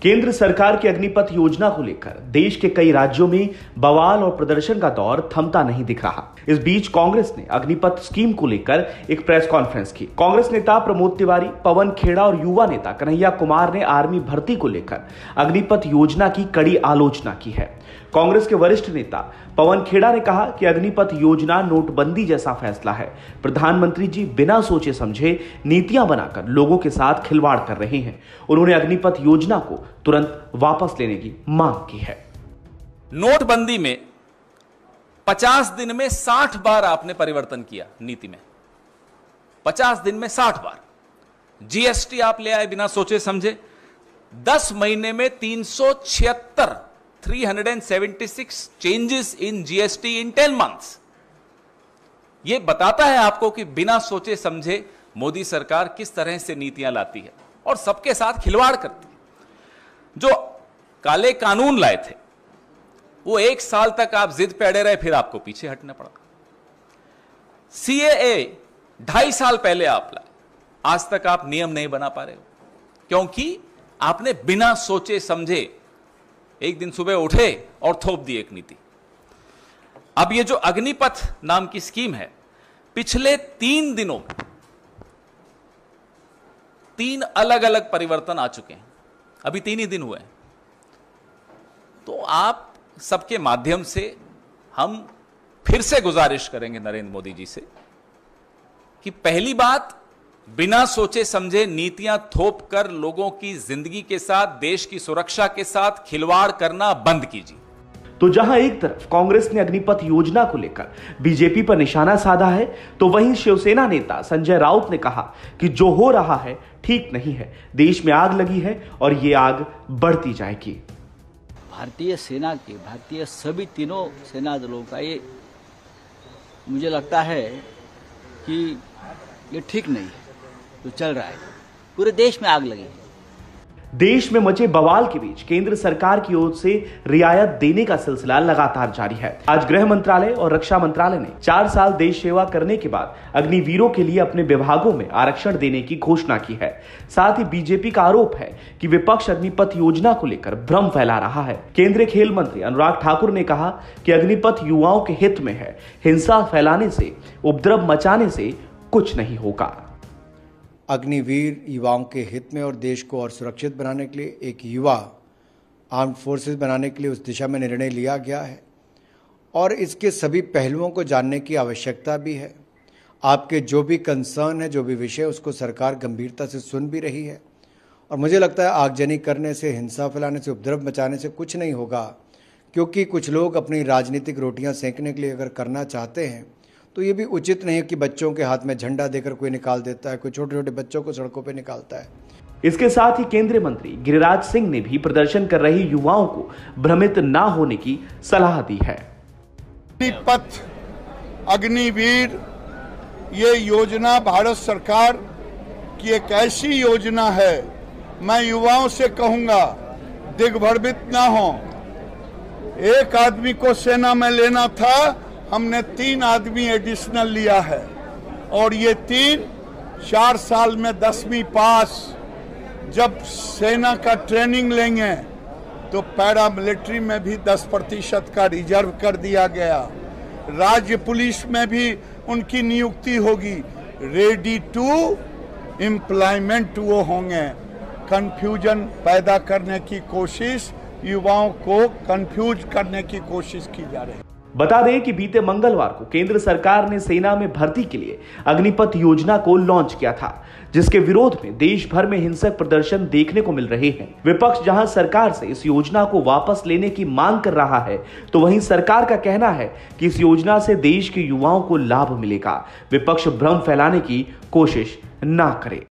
केंद्र सरकार की अग्निपथ योजना को लेकर देश के कई राज्यों में बवाल और प्रदर्शन का दौर थमता नहीं दिख रहा। इस बीच कांग्रेस ने अग्निपथ स्कीम को लेकर एक प्रेस कॉन्फ्रेंस की। कांग्रेस नेता प्रमोद तिवारी, पवन खेड़ा और युवा नेता कन्हैया कुमार ने आर्मी भर्ती को लेकर अग्निपथ योजना की कड़ी आलोचना की है। कांग्रेस के वरिष्ठ नेता पवन खेड़ा ने कहा कि अग्निपथ योजना नोटबंदी जैसा फैसला है। प्रधानमंत्री जी बिना सोचे समझे नीतियां बनाकर लोगों के साथ खिलवाड़ कर रहे हैं। उन्होंने अग्निपथ योजना को तुरंत वापस लेने की मांग की है। नोटबंदी में 50 दिन में 60 बार आपने परिवर्तन किया नीति में। 50 दिन में 60 बार जीएसटी आप ले आए बिना सोचे समझे। 10 महीने में 376 changes in GST in 10 months। यह बताता है आपको कि बिना सोचे समझे मोदी सरकार किस तरह से नीतियां लाती है और सबके साथ खिलवाड़ करती है। जो काले कानून लाए थे वो 1 साल तक आप जिद पे अड़े रहे, फिर आपको पीछे हटना पड़ा। CAA 2.5 साल पहले आप लाए, आज तक आप नियम नहीं बना पा रहे हो क्योंकि आपने बिना सोचे समझे एक दिन सुबह उठे और थोप दी एक नीति। अब ये जो अग्निपथ नाम की स्कीम है, पिछले 3 दिनों में 3 अलग अलग परिवर्तन आ चुके हैं। अभी 3 ही दिन हुए हैं। तो आप सबके माध्यम से हम फिर से गुजारिश करेंगे नरेंद्र मोदी जी से कि पहली बात, बिना सोचे समझे नीतियां थोप कर लोगों की जिंदगी के साथ, देश की सुरक्षा के साथ खिलवाड़ करना बंद कीजिए। तो जहां एक तरफ कांग्रेस ने अग्निपथ योजना को लेकर बीजेपी पर निशाना साधा है, तो वहीं शिवसेना नेता संजय राउत ने कहा कि जो हो रहा है ठीक नहीं है। देश में आग लगी है और ये आग बढ़ती जाएगी। भारतीय सेना के, भारतीय सभी तीनों सेना दलों का ये मुझे लगता है कि ये ठीक नहीं है जो चल रहा है। पूरे देश में आग लगी है। देश में मचे बवाल के बीच केंद्र सरकार की ओर से रियायत देने का सिलसिला लगातार जारी है। आज गृह मंत्रालय और रक्षा मंत्रालय ने 4 साल देश सेवा करने के बाद अग्निवीरों के लिए अपने विभागों में आरक्षण देने की घोषणा की है। साथ ही बीजेपी का आरोप है कि विपक्ष अग्निपथ योजना को लेकर भ्रम फैला रहा है। केंद्रीय खेल मंत्री अनुराग ठाकुर ने कहा कि अग्निपथ युवाओं के हित में है। हिंसा फैलाने से, उपद्रव मचाने से कुछ नहीं होगा। अग्निवीर युवाओं के हित में और देश को और सुरक्षित बनाने के लिए एक युवा आर्म फोर्सेस बनाने के लिए उस दिशा में निर्णय लिया गया है और इसके सभी पहलुओं को जानने की आवश्यकता भी है। आपके जो भी कंसर्न है, जो भी विषय, उसको सरकार गंभीरता से सुन भी रही है और मुझे लगता है आगजनी करने से, हिंसा फैलाने से, उपद्रव मचाने से कुछ नहीं होगा, क्योंकि कुछ लोग अपनी राजनीतिक रोटियां सेंकने के लिए अगर करना चाहते हैं तो ये भी उचित नहीं है कि बच्चों के हाथ में झंडा देकर कोई निकाल देता है, कोई छोटे छोटे बच्चों को सड़कों पे निकालता है। इसके साथ ही केंद्रीय मंत्री गिरिराज सिंह ने भी प्रदर्शन कर रहे युवाओं को भ्रमित ना होने की सलाह दी है। अग्निपथ, अग्निवीर, ये योजना भारत सरकार की एक ऐसी योजना है, मैं युवाओं से कहूंगा दिग्भ्रमित ना हो। एक आदमी को सेना में लेना था, हमने 3 आदमी एडिशनल लिया है और ये 4 साल में 10वीं पास। जब सेना का ट्रेनिंग लेंगे तो पैरामिलिट्री में भी 10% का रिजर्व कर दिया गया। राज्य पुलिस में भी उनकी नियुक्ति होगी। रेडी टू एम्प्लॉयमेंट वो होंगे। कंफ्यूजन पैदा करने की कोशिश, युवाओं को कंफ्यूज करने की कोशिश की जा रही है। बता दें कि बीते मंगलवार को केंद्र सरकार ने सेना में भर्ती के लिए अग्निपथ योजना को लॉन्च किया था, जिसके विरोध में देश भर में हिंसक प्रदर्शन देखने को मिल रहे हैं। विपक्ष जहां सरकार से इस योजना को वापस लेने की मांग कर रहा है, तो वहीं सरकार का कहना है कि इस योजना से देश के युवाओं को लाभ मिलेगा। विपक्ष भ्रम फैलाने की कोशिश ना करे।